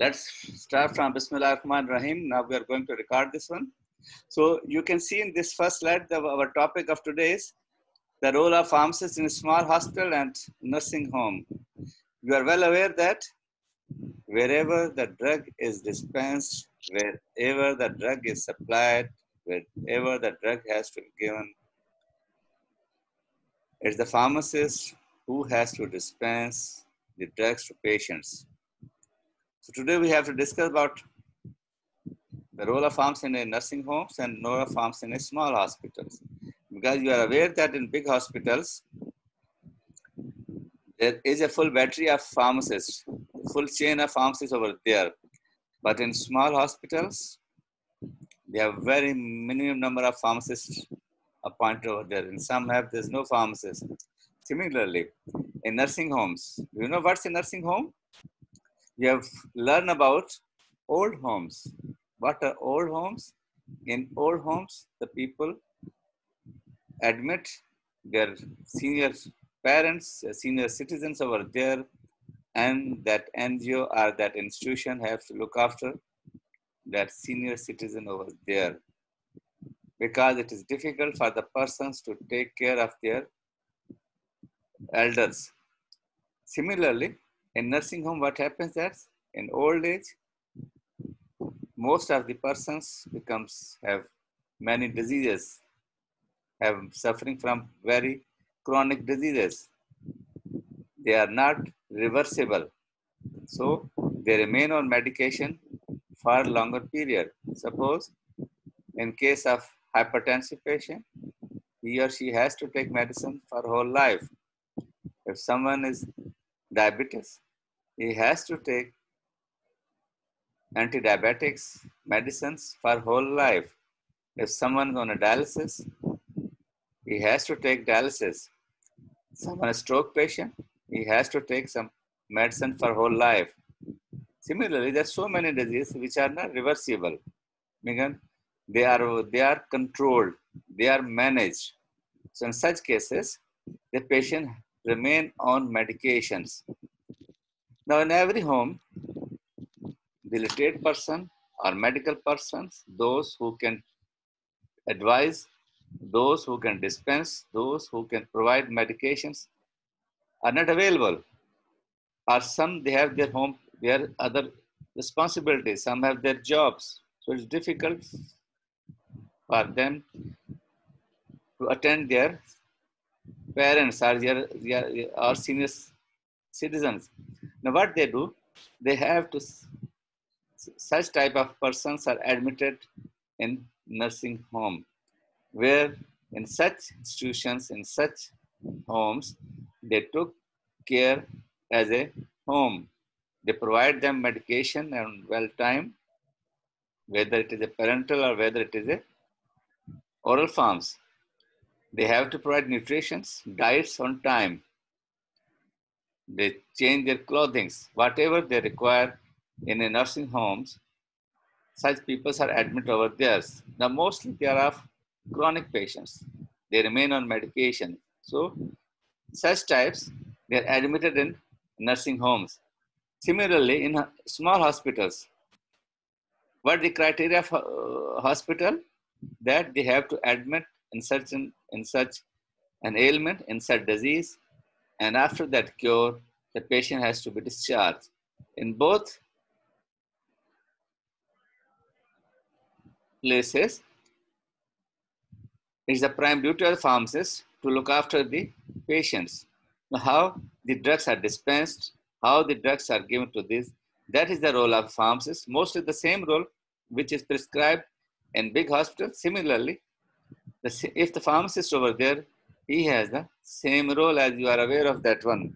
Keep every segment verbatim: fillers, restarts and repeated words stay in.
Let's start from Bismillah Rahman Rahim. Now we are going to record this one. So you can see in this first slide, the, our topic of today is the role of pharmacists in small hospital and nursing home. You are well aware that wherever the drug is dispensed, wherever the drug is supplied, wherever the drug has to be given, it's the pharmacist who has to dispense the drugs to patients. So today we have to discuss about the role of pharmacists in nursing homes and role of pharmacists in small hospitals. Because you are aware that in big hospitals, there is a full battery of pharmacists, full chain of pharmacists over there. But in small hospitals, they have very minimum number of pharmacists appointed over there. In some have, there's no pharmacist. Similarly, in nursing homes, do you know what's a nursing home? You have learned about old homes. What are old homes? In old homes, the people admit their senior parents, senior citizens over there, and that N G O or that institution has to look after that senior citizen over there, because it is difficult for the persons to take care of their elders. Similarly, in nursing home, what happens that in old age, most of the persons becomes have many diseases, have suffering from very chronic diseases. They are not reversible. So they remain on medication for a longer period. Suppose in case of hypertensive patient, he or she has to take medicine for whole life. If someone is diabetes, he has to take anti-diabetics medicines for whole life. If someone is on a dialysis, he has to take dialysis. Someone is a stroke patient, he has to take some medicine for whole life. Similarly, there are so many diseases which are not reversible. Megan, they are they are controlled, they are managed. So in such cases, the patient remain on medications. Now in every home, the literate person or medical persons, those who can advise, those who can dispense, those who can provide medications are not available. Or some, they have their home, their other responsibilities, some have their jobs. So it's difficult for them to attend their parents or their, their or senior citizens. Now what they do, they have to, such type of persons are admitted in nursing home, where in such institutions, in such homes, they took care as a home. They provide them medication and well time, whether it is a parental or whether it is a oral forms. They have to provide nutrition, diets on time. They change their clothing, whatever they require in a nursing homes. Such people are admitted over there. Now mostly they are of chronic patients. They remain on medication. So such types, they are admitted in nursing homes. Similarly, in small hospitals, what the criteria for uh, hospital? That they have to admit in such, an, in such an ailment, in such disease, and after that cure, the patient has to be discharged. In both places, it's the prime duty of the pharmacist to look after the patients. Now, how the drugs are dispensed, how the drugs are given to this, that is the role of pharmacist. Mostly the same role which is prescribed in big hospitals. Similarly, the, if the pharmacist over there, he has the same role, as you are aware of that one.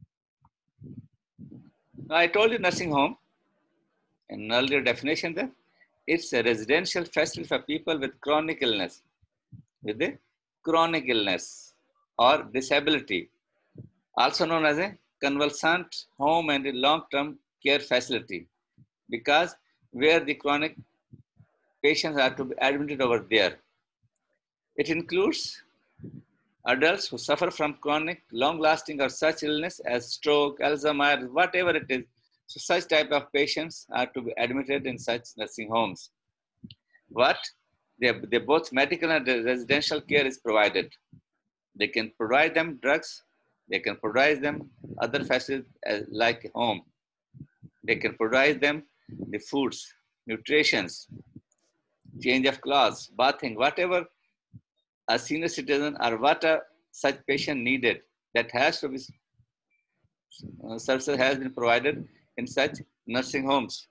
Now, I told you nursing home, in an earlier definition that it's a residential facility for people with chronic illness, with a chronic illness or disability, also known as a convalescent home and a long-term care facility, because where the chronic patients are to be admitted over there. It includes adults who suffer from chronic, long-lasting or such illness as stroke, Alzheimer's, whatever it is. So such type of patients are to be admitted in such nursing homes. What? They, they both medical and residential care is provided. They can provide them drugs. They can provide them other facilities like home. They can provide them the foods, nutritions, change of clothes, bathing, whatever a senior citizen or what a such patient needed, that has to be uh, services has been provided in such nursing homes.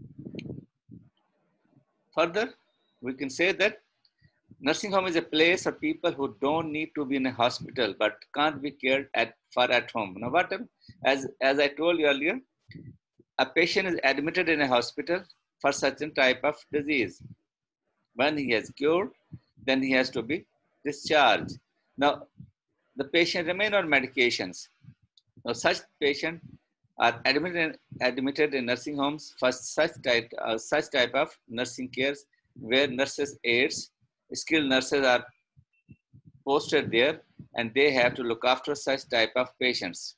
Further, we can say that nursing home is a place for people who don't need to be in a hospital but can't be cared at for at home. Now, what as as I told you earlier, a patient is admitted in a hospital for certain type of disease. When he has cured, then he has to be discharged. Now, the patient remain on medications. Now, such patients are admitted, admitted in nursing homes for such type, uh, such type of nursing cares where nurses aides, skilled nurses are posted there, and they have to look after such type of patients.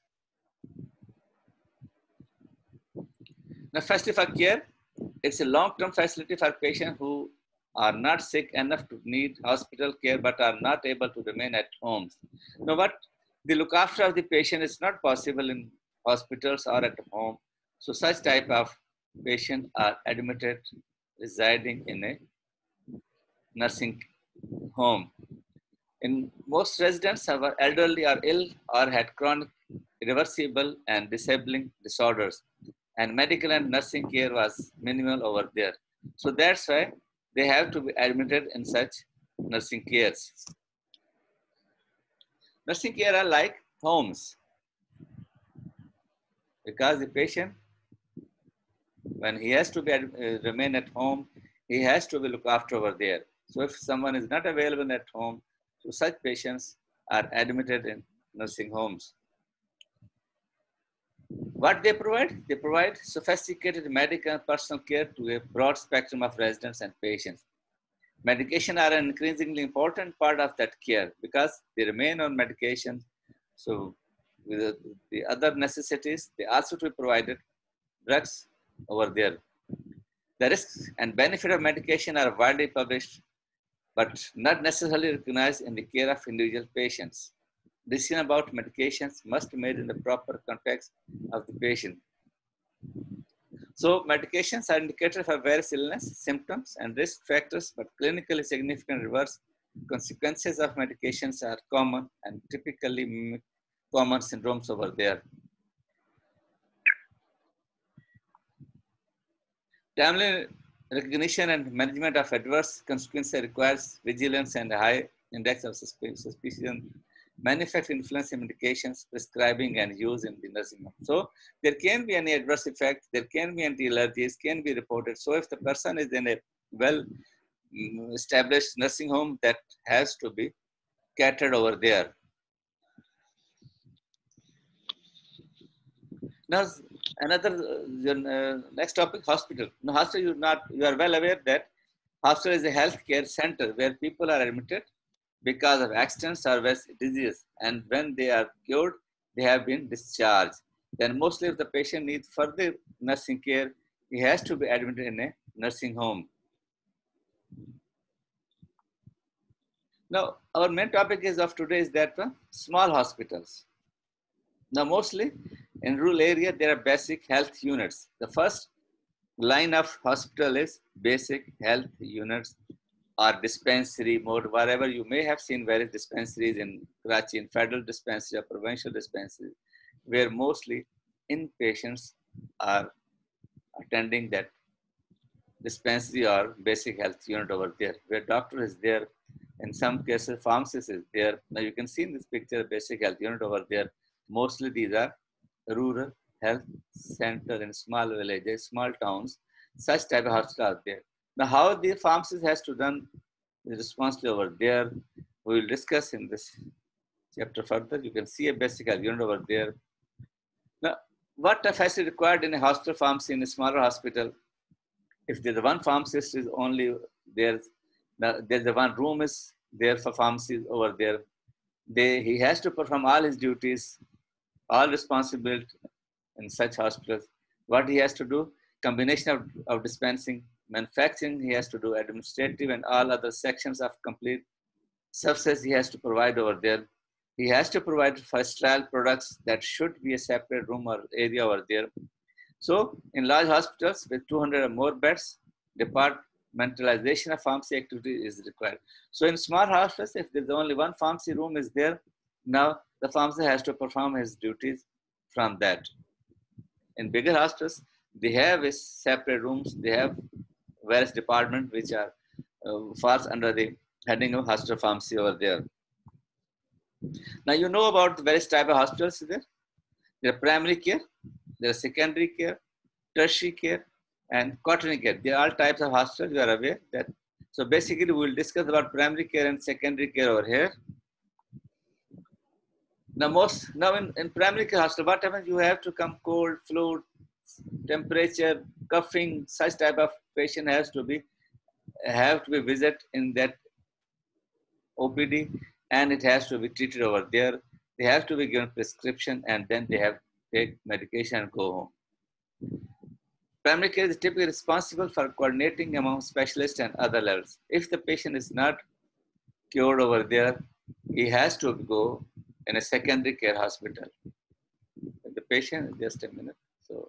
Now, facility for care, it's a long-term facility for patients who are not sick enough to need hospital care but are not able to remain at homes. Now, what the look after of the patient is not possible in hospitals or at home. So such type of patients are admitted residing in a nursing home. In most residents are elderly or ill or had chronic, irreversible and disabling disorders, and medical and nursing care was minimal over there. So that's why they have to be admitted in such nursing cares. Nursing care are like homes, because the patient, when he has to be uh, remain at home, he has to be looked after over there. So if someone is not available at home, so such patients are admitted in nursing homes. What they provide? They provide sophisticated medical and personal care to a broad spectrum of residents and patients. Medication are an increasingly important part of that care because they remain on medication. So with the other necessities, they also to be provided drugs over there. The risks and benefit of medication are widely published, but not necessarily recognized in the care of individual patients. Decision about medications must be made in the proper context of the patient. So medications are indicated for various illness, symptoms, and risk factors, but clinically significant reverse consequences of medications are common and typically mimic common syndromes over there. Timely recognition and management of adverse consequences requires vigilance and a high index of suspicion. Many factors influence medications, prescribing, and use in the nursing home. So there can be any adverse effect, there can be anti-allergies, can be reported. So if the person is in a well-established nursing home, that has to be catered over there. Now, another uh, next topic, hospital. Now, hospital, you not you are well aware that hospital is a healthcare center where people are admitted because of accidents or disease, and when they are cured, they have been discharged. Then mostly if the patient needs further nursing care, he has to be admitted in a nursing home. Now, our main topic is of today is that uh, small hospitals. Now, mostly in rural area, there are basic health units. The first line of hospital is basic health units or dispensary mode, wherever you may have seen various dispensaries in Karachi, in federal dispensary or provincial dispensary, where mostly inpatients are attending that dispensary or basic health unit over there, where doctor is there. In some cases, pharmacist is there. Now you can see in this picture, basic health unit over there. Mostly these are rural health centers in small villages, small towns. Such type of hospitals are there. Now, how the pharmacist has to run the responsibility over there, we will discuss in this chapter further. You can see a basic health unit over there. Now, what facility required in a hospital pharmacy in a smaller hospital? If there's one pharmacist is only there, there's the one room is there for pharmacy over there. They, he has to perform all his duties, all responsibility in such hospitals. What he has to do? Combination of, of dispensing, manufacturing, he has to do administrative and all other sections of complete services he has to provide over there. He has to provide first trial products that should be a separate room or area over there. So in large hospitals with two hundred or more beds, departmentalization of pharmacy activity is required. So in small hospitals, if there's only one pharmacy room is there, now the pharmacy has to perform his duties from that. In bigger hospitals, they have a separate rooms, they have various departments which are uh, falls under the heading of hospital pharmacy over there. Now you know about the various type of hospitals there. There are primary care, there are secondary care, tertiary care, and quaternary care. They are all types of hospitals, you are aware that. So basically we will discuss about primary care and secondary care over here. Now most, now in, in primary care hospital, what happens? You have to come cold, flu, temperature, coughing, such type of patient has to be, have to be visit in that O P D, and it has to be treated over there. They have to be given prescription and then they have to take medication and go home. Primary care is typically responsible for coordinating among specialists and other levels. If the patient is not cured over there, he has to go in a secondary care hospital. The patient, just a minute. So,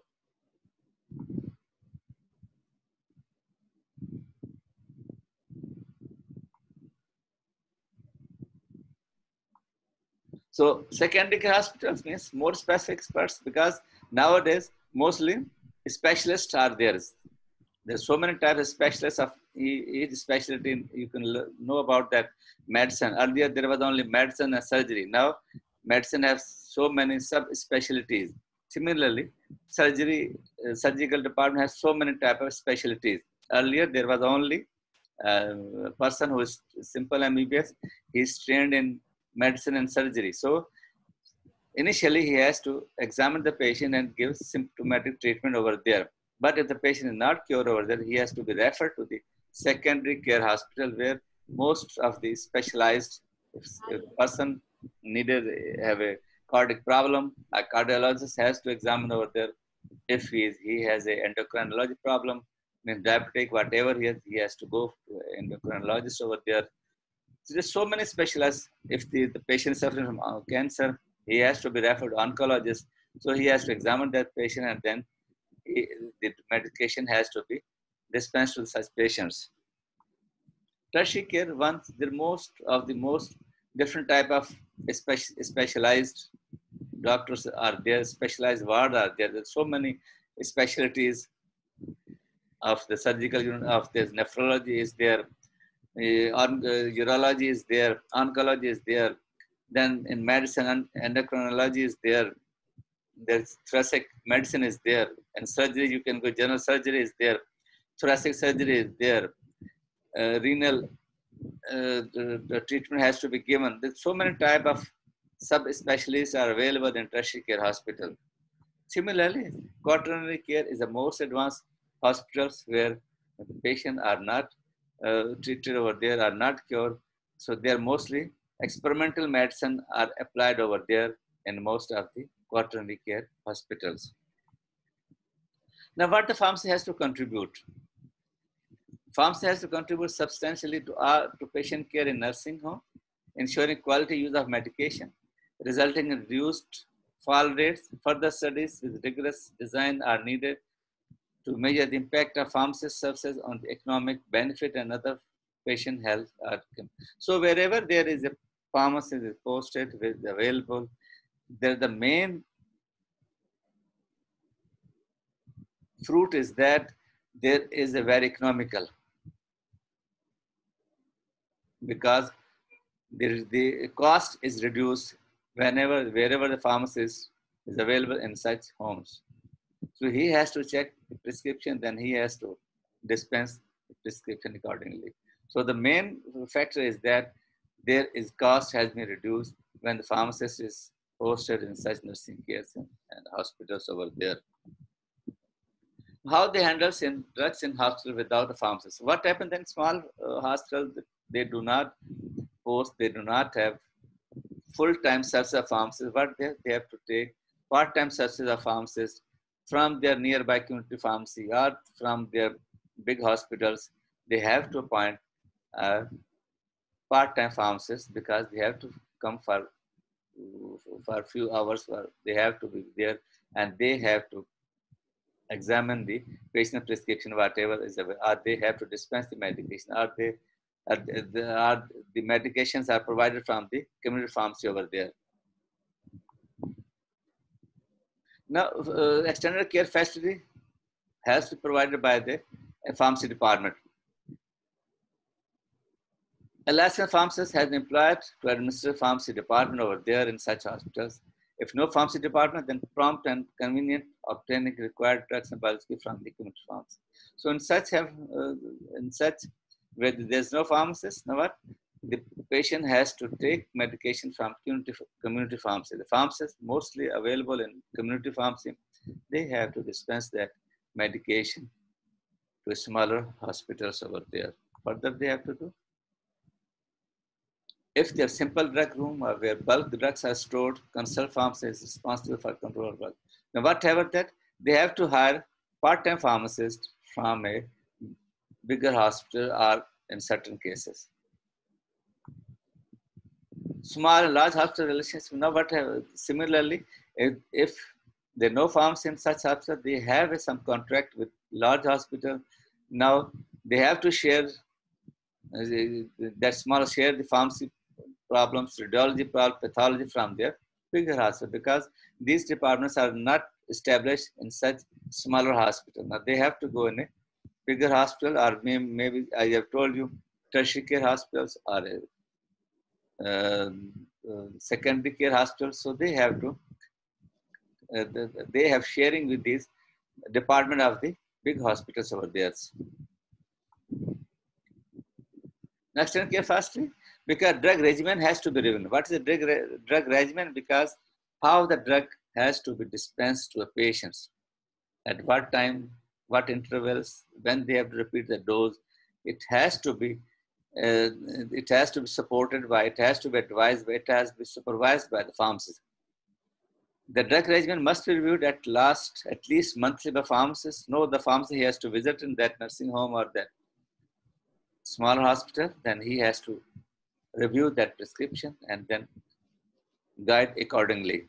so secondary care hospitals means more specific experts, because nowadays mostly specialists are there. There's so many types of specialists of each specialty. You can know about that medicine. Earlier there was only medicine and surgery. Now medicine has so many sub-specialties. Similarly, surgery, uh, surgical department has so many types of specialties. Earlier there was only uh, a person who is simple M B B S. He is trained in medicine and surgery. So initially he has to examine the patient and give symptomatic treatment over there. But if the patient is not cured over there, he has to be referred to the secondary care hospital, where most of the specialized, if, if a person needed have a cardiac problem, a cardiologist has to examine over there. If he, is, he has a endocrinology problem, I mean diabetic, whatever he has, he has to go to an endocrinologist over there. So there's so many specialists. If the, the patient is suffering from cancer, he has to be referred to oncologist. So he has to examine that patient, and then he, the medication has to be dispensed to such patients. Tertiary care, once the most of the most different type of speci specialized doctors are there, specialized ward are there. There's so many specialties of the surgical unit, of this nephrology is there, uh, on, uh, urology is there, oncology is there. Then in medicine, and endocrinology is there. There's thoracic medicine is there, and surgery you can go. General surgery is there, thoracic surgery is there, uh, renal uh, the, the treatment has to be given. There's so many type of sub-specialists are available in tertiary care hospital. Similarly, quaternary care is the most advanced hospitals where the patients are not uh, treated over there, are not cured. So they are mostly experimental medicine are applied over there in most of the quaternary care hospitals. Now, what the pharmacy has to contribute? Pharmacy has to contribute substantially to, our, to patient care in nursing home, ensuring quality use of medication, resulting in reduced fall rates. Further studies with rigorous design are needed to measure the impact of pharmacy services on the economic benefit and other patient health outcome. So wherever there is a pharmacy is posted with available, there the main fruit is that there is a very economical, because there is the cost is reduced whenever wherever the pharmacist is available in such homes. So he has to check the prescription, then he has to dispense the prescription accordingly. So the main factor is that there is cost has been reduced when the pharmacist is posted in such nursing cares and, and hospitals over there. How they handle in drugs in hospital without a pharmacist. What happens in small uh, hospitals? They do not post, they do not have full-time service of pharmacists, but they, they have to take part-time services of pharmacists from their nearby community pharmacy or from their big hospitals, they have to appoint a part-time pharmacist because they have to come for for a few hours. For, they have to be there and they have to examine the patient prescription, whatever is available. Are they have to dispense the medication? Are they are the, are the medications are provided from the community pharmacy over there? Now, uh, extended care facility has to be provided by the pharmacy department. Alaskan pharmacist has been employed to administer pharmacy department over there in such hospitals. If no pharmacy department, then prompt and convenient obtaining required drugs and biology from the community pharmacy. So in such have uh, in such where there's no pharmacist, now what? The patient has to take medication from community community pharmacy. The pharmacists mostly available in community pharmacy, they have to dispense that medication to smaller hospitals over there. Further, they have to do. If their simple drug room or where bulk drugs are stored, consult pharmacy is responsible for control of drugs. Now, whatever that, they have to hire part-time pharmacists from a bigger hospital or in certain cases. Small and large hospital relations, now what have, similarly, if, if there are no pharmacy in such hospital, they have some contract with large hospital. Now they have to share uh, that small share the pharmacy problems, radiology problem, pathology from their bigger hospital because these departments are not established in such smaller hospital. Now they have to go in a bigger hospital or maybe, maybe I have told you tertiary care hospitals or a, uh, uh, secondary care hospitals. So they have to, uh, they have sharing with these department of the big hospitals over there. Next, care fastly. Because drug regimen has to be reviewed. What is the drug, re drug regimen? Because how the drug has to be dispensed to a patient, at what time, what intervals, when they have to repeat the dose. It has to be, uh, it has to be supported by, it has to be advised by, it has to be supervised by the pharmacist. The drug regimen must be reviewed at last, at least monthly by pharmacist. No, the pharmacist he has to visit in that nursing home or that small hospital, then he has to review that prescription and then guide accordingly.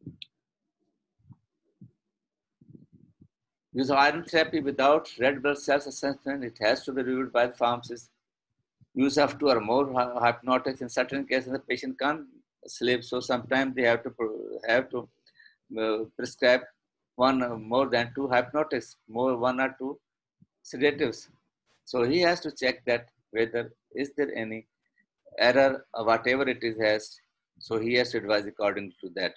Use of iron therapy without red blood cells assessment, it has to be reviewed by the pharmacist. Use of two or more hypnotics, in certain cases the patient can't sleep, so sometimes they have to have to uh, prescribe one or more than two hypnotics, more one or two sedatives. So he has to check that whether is there any error or whatever it is has, so he has to advise according to that.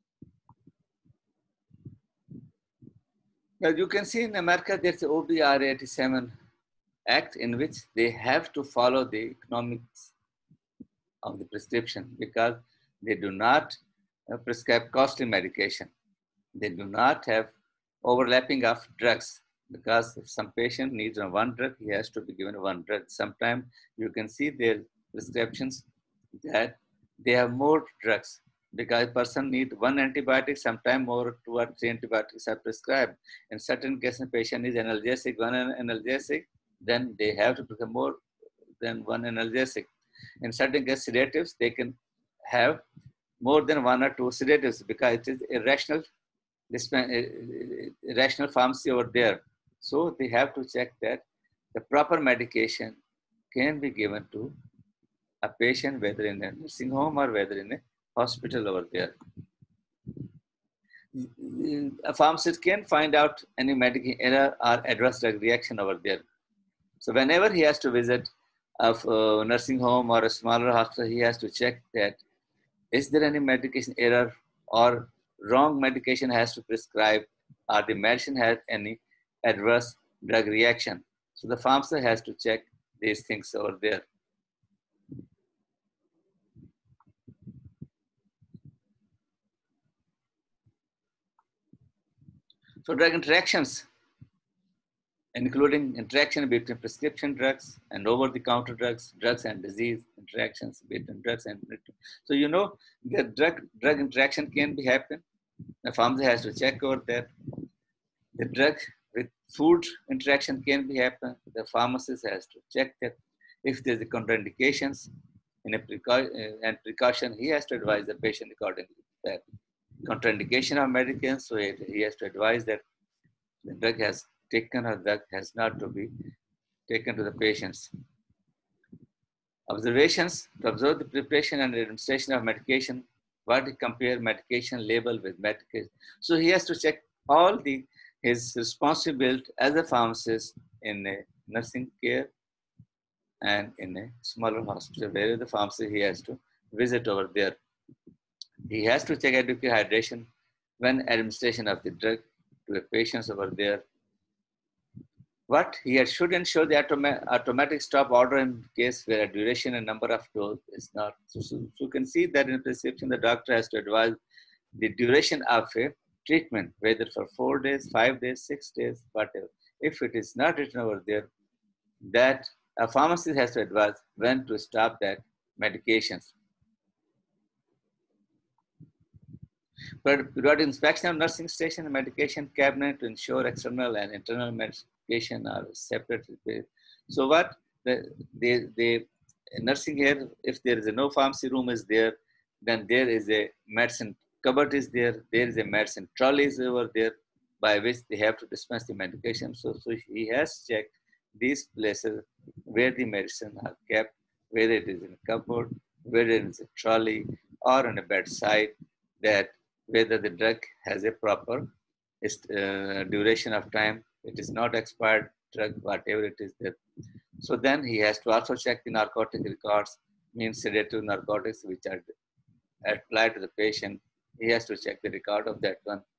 Now you can see in America there's the O B R A eighty-seven Act in which they have to follow the economics of the prescription because they do not uh, prescribe costly medication. They do not have overlapping of drugs because if some patient needs one drug, he has to be given one drug. Sometimes you can see their prescriptions that they have more drugs because a person needs one antibiotic, sometimes more two or three antibiotics are prescribed. In certain cases, patient is analgesic, one analgesic, then they have to prescribe more than one analgesic. In certain cases, sedatives, they can have more than one or two sedatives because it is irrational, irrational pharmacy over there. So they have to check that the proper medication can be given to a patient, whether in a nursing home or whether in a hospital over there. A pharmacist can find out any medical error or adverse drug reaction over there. So whenever he has to visit a uh, nursing home or a smaller hospital, he has to check that is there any medication error or wrong medication has to prescribe or the medicine has any adverse drug reaction. So the pharmacist has to check these things over there. So drug interactions, including interaction between prescription drugs and over-the-counter drugs, drugs and disease interactions between drugs and so you know the drug drug interaction can be happen. The pharmacist has to check over that. The drug with food interaction can be happen. The pharmacist has to check that if there's a contraindications in a precau- uh, and precaution, he has to advise the patient accordingly. That contraindication of medicines, so it, he has to advise that the drug has taken or drug has not to be taken to the patients. Observations to observe the preparation and administration of medication, what he compare medication label with medication. So he has to check all the his responsibility as a pharmacist in a nursing care and in a smaller hospital where the pharmacy he has to visit over there. He has to check adequate hydration when administration of the drug to a patient over there. What he had should ensure the automa- automatic stop order in case where a duration and number of dose is not. So, so, so you can see that in prescription, the doctor has to advise the duration of a treatment, whether for four days, five days, six days, whatever. If it is not written over there, that a pharmacist has to advise when to stop that medications. But periodic inspection of nursing station and medication cabinet to ensure external and internal medication are separately. So what the, the, the nursing here, if there is a no pharmacy room is there, then there is a medicine cupboard is there, there is a medicine trolley is over there by which they have to dispense the medication. So, so he has checked these places where the medicine are kept, whether it is in a cupboard, whether it is a trolley or on a bedside, that whether the drug has a proper uh, duration of time, it is not expired drug, whatever it is there. So then he has to also check the narcotic records, means sedative narcotics which are applied to the patient. He has to check the record of that one.